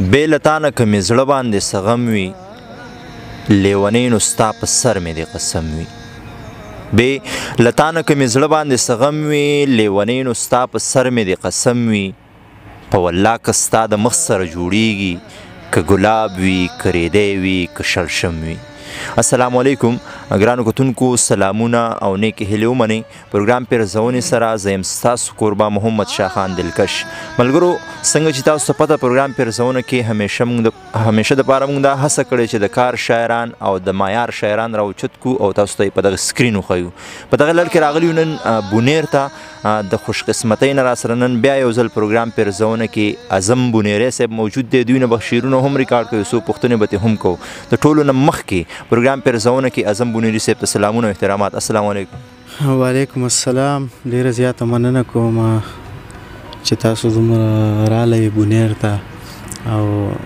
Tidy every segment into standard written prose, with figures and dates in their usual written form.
بې له تا نه که مې زړه باندې څه غم وي لیونۍ نو ستا په سر مې د قسم وي بې له تا نه که مې زړه باندې څه غم وي لیونۍ نو ستا په سر مې د قسم وي په والله که ستا د مخ سره جوړیږي که ګلاب وي که ریدی وي که شړشم وي السلام علیکم ګرانو کتونکو سلامونه او نیکې هیلې ومنئ پروګرام پیرزونې سره زه یم ستاسو کوربه محمد شاخان دلکش ملګرو څنګه چې تاسو ته پته پروګرام پیرزونه کې همیشه دپاره موږ دا هڅه کړې چې د کار شاعران او د معیار شاعران راوچت کړو او تاسو ته یې په دغه سکرین وښیو په دغه لړ کې راغلي یو نن بونیر ته د خوشقسمتۍ نه راسره نن بیا یو ځل پروګرام پیرزونه کې اعظم بونیری صاحب موجود دی دوی نه به شعرونه هم ریکارډ کوي څو پوښتنې به هم کوو د ټولو نه مخکې پروګرام پیرزونه کې اعظم بونیری صاحب ته سلامونه او احترامات السلام علیکم وعلیکم السلام ډیره زیاته مننه کوم چې تاسو دومره راغلی بونیر ته او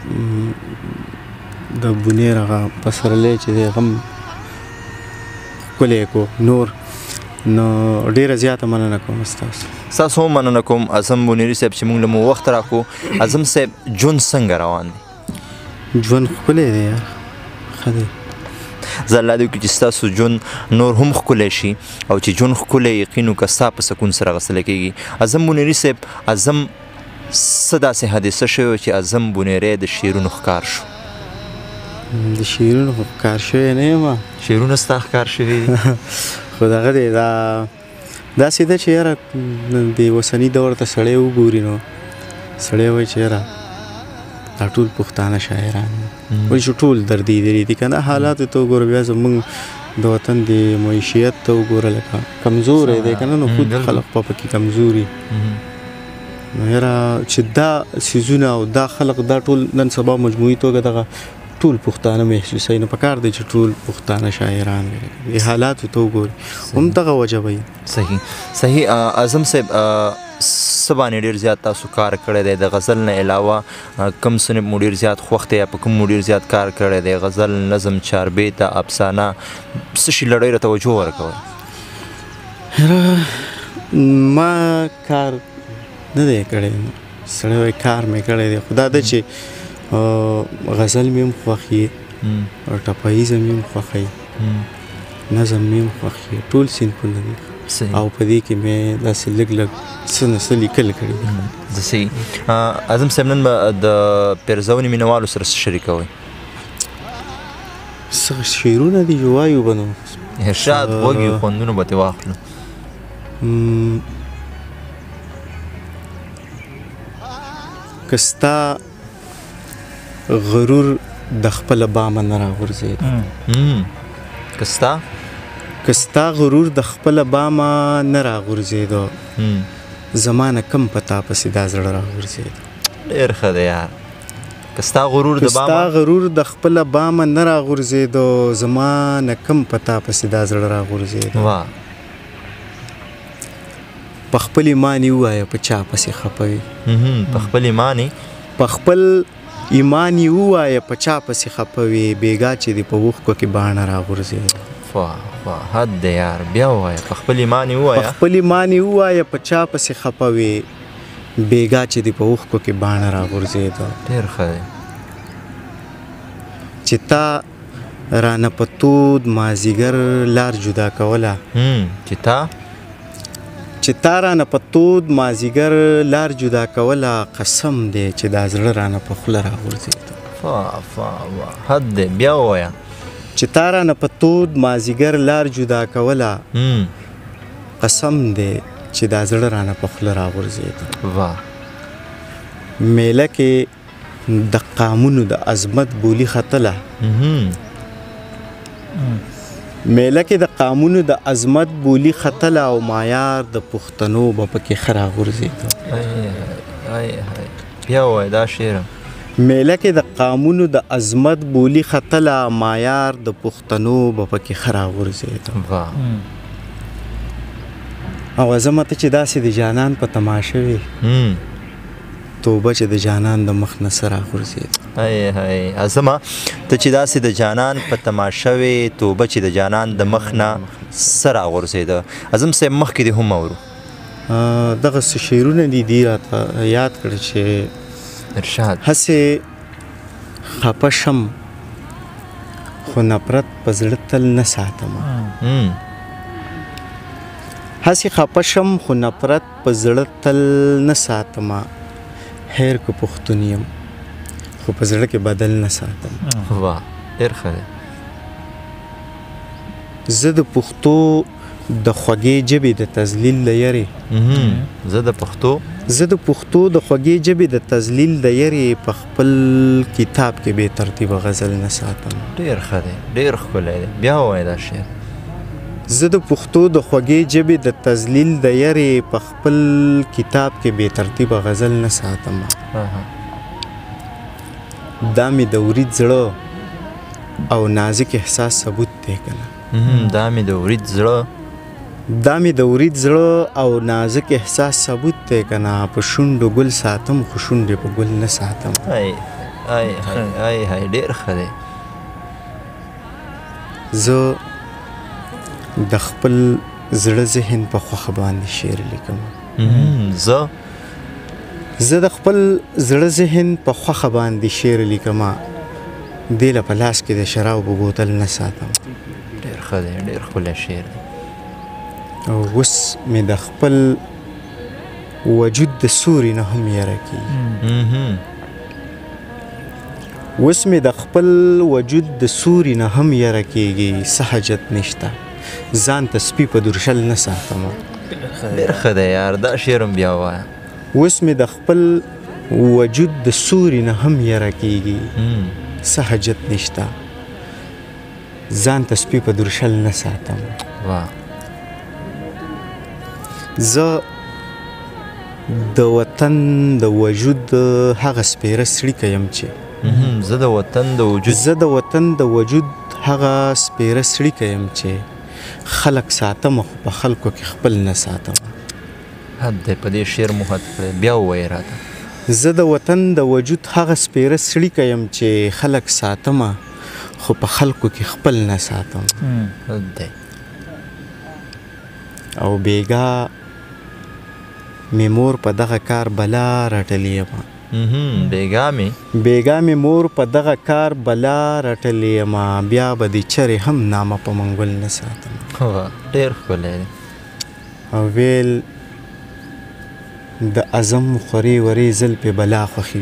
د بونیر هغه پسرلی چې دی هغه هم ښکلی کو نور نو ډیره زیاته مننه کوم ستاسو هم مننه کوم اعظم بونیری صاحب چې موږ له مو وخت راکړو اعظم صاحب ژوند څنګه روان دی ژوند ښکلی دی یار ښه دی زه الله دې وکړي چې ستاسو ژوند نور هم ښکلی شي او چې ژوند ښکلی یقین وکړه ستا په سکون سره اخیستلی کېږي اعظم بونیری صاحب اعظم څه داسې حادثه شوې وه چې اعظم بونیری د شعرونو ښکار شو د شعرونو خو ښکار شوی نه یم شعرونه ستا ښکار شوي دي خو دغه دی داسې ده چې یاره د اوسني دور ته سړی وګوري نو سړی وایي چې یاره دا ټول پښتانه شاعران وایي چې ټول دردېدلي دي که نه حالاتو ته وګوره بیا زموږ د وطن د معیشیت ته وګوره لکه کمزوری دی که نه نو خود خلق په پکې کمزوري نو یاره چې دا څیزونه او دا خلق دا ټول نن سبا مجموعي توګه دغه ټول پښتانه محسوسوي نو پکار دی چې ټول پښتانه شاعران د حالاتو ته وګوري هم دغه وجه وي صحیح اعظم صاحب څه باندې ډېر زیات تاسو کار کړی دی د غزل نه علاوه کوم صنف مو ډېر زیات خوښ دی یا په کوم مو ډېر زیات کار کړی دی غزل نظم چاربیته افسانه څه شي له ډېره توجه ورکوئ ما کار نه دی کړی سړی وایي کار مې کړی دی خو دا ده چې غزل مې هم خوښي ټپاییزه مې هم خوښي نظم مې هم خوښي ټول صنفونه دي او په دې کې مې داسې لږ لږ څه نه څه لیکل کړي دي صحیح اعظم صاحب نن به د پیرزونې مینوالو سره څه شریکوئ څه شعرونه دي چې وایو به نو ارشاد غوږ یو خوندونه به ترې واخلو که ستا غرور د خپله بامه نه راغورځېد که ستا غرور د خپله بامه نه راغورځېدو زما نه کم په تا پسې دا زړه راغورځېد ډېر ښه دی یار که ستا غرور د خپله بامه نه راغورځېدو زما نه کم په تا پسې دا زړه راغورځېد په خپل ایمان یې ووایه په چا پسې خفه وي په خپل ایمان یې ووایه په چا پسې خفه وي بېګا چې دې په اوښکو کې باڼه راغورځېد حد دی یار بیا ووایه په خپل ایمان یې ووایه په چا پسې خفه وي بېګا چې دې په اوښکو کې باڼه راغورځېد ډېر ښه دی چې تا رانه په تود مازدیګر لار جدا کوله چې تا رانه په تود مازدیګر لار جدا کوله قسم دی چې دا زړه رانه په خوله راغورځېد حد دی بیا ووایه چې تا رانه په تود مازدیګر لار جدا کوله قسم دی چې دا زړه رانه په خوله راغورځېد میله کې د قامونو د عظمت بولي ختله میله کې د قامونو د عظمت بولی ختله او معیار د پښتنو به پکې ښه راغورځېده بیا ووایه دا شعر میله کې د قامونو د عظمت بولی ختله معیار د پښتنو به پکې ښه راغورځېده او اعظمه ته چې داسې د جانان په تماشه وي توبه چې د جانان د مخ نه څه راغورځېد اعظمه ته چې داسې د جانان په تماشه وې توبه چې د جانان د مخ نه څه راغورځېده اعظم صاحب مخکې دې هم اورو دغه څه شعرونه دي راته یاد کړه چې ارشاد هسې خفه شم خو نفرت په زړه تل نه ساتمه هسې خفه شم خو نفرت په زړه تل نه ساتمه خیر که پښتون یم خو په زړه کې بدل نه ساتم واه ډېر ښه دی زه د پښتو د خوږې ژبې د تذلیل له یرې زه د پښتو د خوږې ژبې د تذلیل د یرې په خپل کتاب کې بې ترتیبه غزل نه ساتم ډېر ښه دی ډېر ښکلی دی بیا ووایه دا شعر زه د پښتو د خوږې ژبې د تذلیل د یرې په خپل کتاب کې بې ترتیبه غزل نه ساتم دا مې د ورید زړه او نازک احساس ثبوت دی که نه دا مې د ورید زړه او نازک احساس ثبوت دی که نه په شونډو ګل ساتم خو شونډې په ګل نه ساتم ډېر ښه دی زه د خپل زړه ذهن په خوښه باندې شعر لیکم زه د خپل زړه ذهن په خوښه باندې شعر لیکم دې له په لاس کې د شرابو بوتل نه ساتم ډېر ښه دی ډېر ښکلی شعر دی او اوس مې د خپل وجود د سوري نه هم یره کېږي څه حاجت نشته ځان ته سپي په درشل نه ساتم ډېر ښه دی یار دا شعر هم بیا ووایه اوس مې د خپل وجود د سوري نه هم یره کېږي څه حاجت نشته ځان ته سپي په درشل نه ساتم زه د وطن د وجود هغه سپېره سړیکه یم چې زه د وطن د وجود هغه سپېره سړیکه یم چې خلق ساتم خو په خلکو کې خپل نه ساتم حد دی په دې شعر مو حد کړی بیا ووایې راته زه د وطن د وجود هغه سپېره سړیکه یم چې خلق ساتم خو په خلکو کې خپل نه ساتم حد دی او بیګا مې مور په دغه کار بلا رټلې یم بیګا مې مور په دغه کار بلا رټلې یم بیا به د چرې هم نامه په منګول نه ساتم ډېر ښکلی دی او ویل د اعظم خورې ورې زلفې بلا خوښې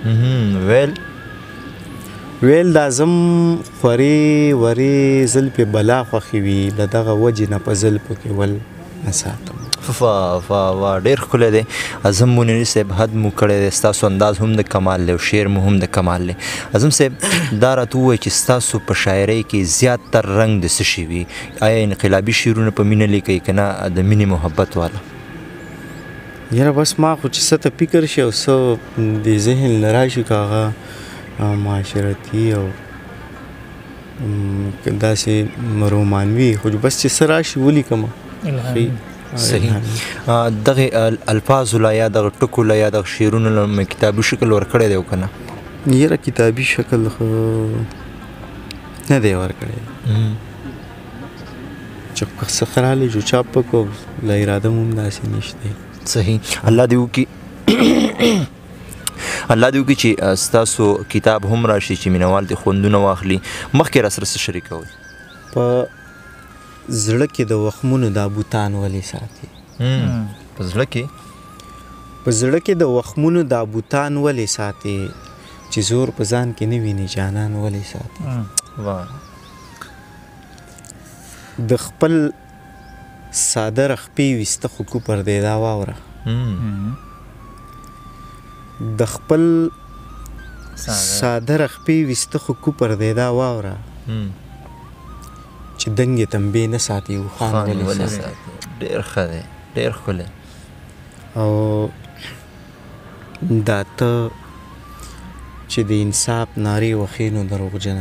وي د اعظم خورې ورې زلفې بلا خوښې وي د دغه وجې نه په زلفو کې ول نه ساتم ډېر ښکلی دی اعظم بنیري صاحب حد مو کړی دی ستاسو انداز هم د کمال دی او شعر مو هم د کمال دی اعظم صاحب دا راته ووایه چې ستاسو په شاعرۍ کې زیات تر رنګ د څه شي وي آیا انقلابي شعرونه په مینه لیکئ که نه د مینې محبت والا یاره بس ما خو چې څه ته فکر شي او څه د ذهن نه راشي که هغه معاشرتي او داسې رومانوي خو بس چې څه راشي ولیکم صحیح دغه الفاظو لا یا دغه ټکو لا یا دغه شعرونو له کتابي شکل ورکړی دی که نه یاره کتابي شکل خو نه دی ورکړی چې څه خرالی جو چاپ پکو لا اراده هم داسې نشته صحیح الله دې وکړي چې ستاسو کتاب هم راشي چې مینوال دې خوندونه واخلي مخکې را سره څه شریکوئ په زړه کې د وخمونو دا بوتان ولې ساتي په زړه کې د وخمونو دا بوتان ولې ساتي چې زور په ځان کې نه ویني جانان ولې ساتي د خپل ساده رخپې ویسته خو کوپر دی دا واوره د خپل ساده رخپې ویسته خو کوپر دی دا واوره چې دنګې تنبې نه ساتي وخان ولې ساتي ډېر ښه دی ډېر ښکلی او دا ته چې د انصاف نارې وښې نو دروغجنه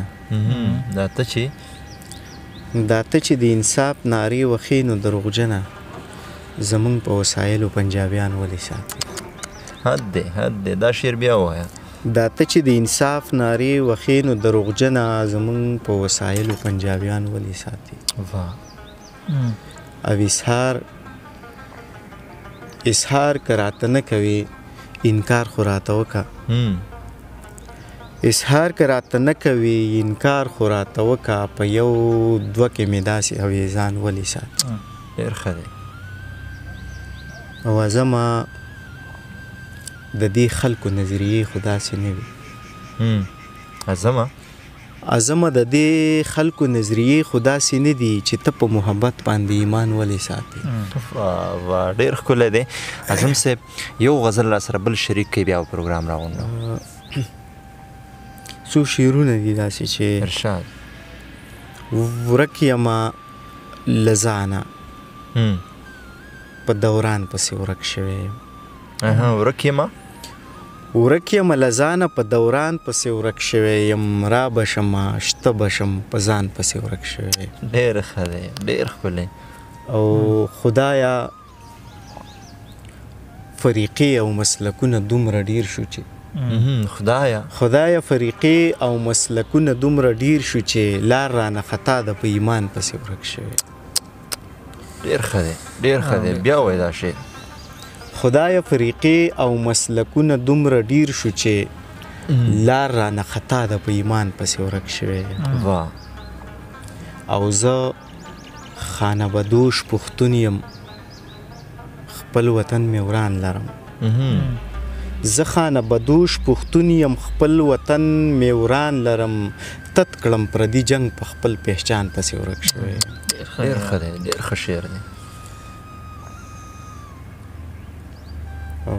دا ته چې د انصاف نارې وښې نو دروغجنه زمونږ په وسایلو پنجابیان ولې ساتي حد دی دا شعر بیا ووایه دا ته چې د انصاف نارې وښې نو دروغجنه زمونږ په وسایلو پنجابیان ولې ساتي او اظهار که راته نه کوي انکار خو راته وکړه اظهار که راته نه کوي انکار خو راته وکړه په یو دوه کې مې داسې اویزان ولې ساتي ډېر ښه دی او عظمه د دې خلکو نظریې خو داسې نه وي عظمه عظمه د دې خلکو نظریې خو داسې نه دي چې ته په محبت باندې ایمان ولې ساتي ډېر ښکلی دی اعظم صاحب یو غزل را سره بل شریک کوي بیا پروګرام راغونډو څو شعرونه دي داسې چې ارشاد ورک یمه لزانه په دوران پسې ورک شوی ورک یمه ورک یم لزانه په دوران پسې ورک شوی یم را بشمه شته بشم په ځان پسې ورک شوی ډېر ښه دی ډېر ښکلی او خدایا فریقې او مسلکونه دومره ډیر شو چې خدایا فریقې او مسلکونه دومره ډیر شو چې لار رانه خطا ده په ایمان پسې ورک شوی ډېر ښه دی ډېر ښه دی بیا وایه دا شی خدای فریقې او مسلکونه دومره ډیر شو چې لار رانه خطا ده په ایمان پسې ورک شوی او زه خانه بدوش پښتون یم خپل وطن مې وران لرم زه خانه بدوش پښتون یم خپل وطن مې وران لرم تت کړم پردي جنگ په خپل پهچان پسې ورک شوی ډېر ښه دی ډېر ښه شعر دی او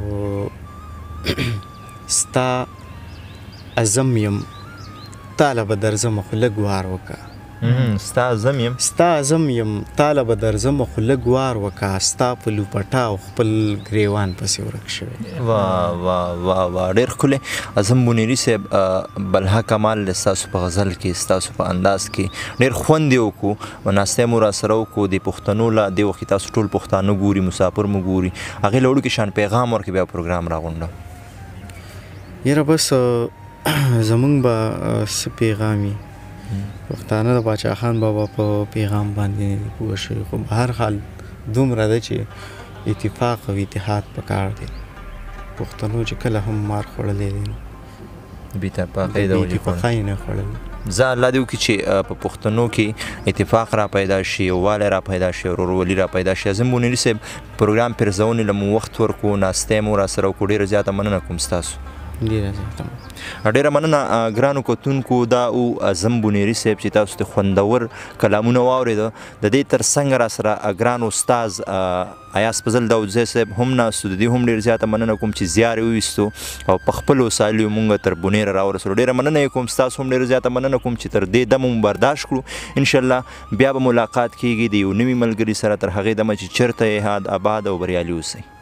ستا عزم یم تاله به درځمه خو لږ وار وکړه ستا عزم یم تاله به درځمه خو لږ وار وکړه ستا په لوپټا او خپل ګریوان پسې ورک شوی واه ډېر ښکلی اعظم بونیري صاحب بلها کمال دی ستاسو په غزل کې ستاسو په انداز کې ډېر خوند یې وکړو ناستی مو راسره وکړو د پښتنو له دې وخت تاسو ټول پښتانه ګوري مسافر مو ګوري هغې له وړوکې شان پیغام ورکړي بیا پروګرام راغونډه یاره بس زمونږ به څه پیغام وي پښتانه د باچا خان بابا په پیغام باندې نه دي پوه شوي خو په هر حال دومره ده چې اتفاق او اتحاد پکار دی پښتنو چې کله هم مار خوړلی دی نو بېاتفاقۍ د اتفاقۍ نه خوړلی زه الله دې وکړي چې په پښتنو کې اتفاق را پیدا شي یووالی را پیدا شي ورورولي را پیدا شي اعظم بونیري صاحب پروګرام پرزونې له مو وخت ورکړو ناستی مو راسره وکړو ډېره زیاته مننه کوم ستاسو ډېره مننه ګرانو کتونکو دا او اعظم بونیري صاحب چې تاسو ته خوندور کلامونه واورېده د دې تر څنګ راسره ګران استاز ایاز فضل داودزی صاحب هم ناستو د دې هم ډېر زیاته مننه کوم چې زیار یې وویستو او په خپلو وسایلو مونږ تر بونیره راورسولو ډېره مننه یې کوم ستاسو هم ډېره زیاته مننه کوم چې تر دې دمه مو برداشت کړو انشاءالله بیا به ملاقات کیږي د یو نوي ملګري سره تر هغې دمه چې چېرته یې آباد او بریالي اوسئ